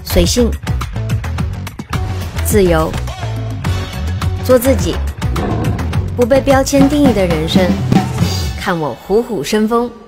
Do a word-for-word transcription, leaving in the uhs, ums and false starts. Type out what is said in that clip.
随性、自由，做自己，不被标签定义的人生，看我虎虎生风。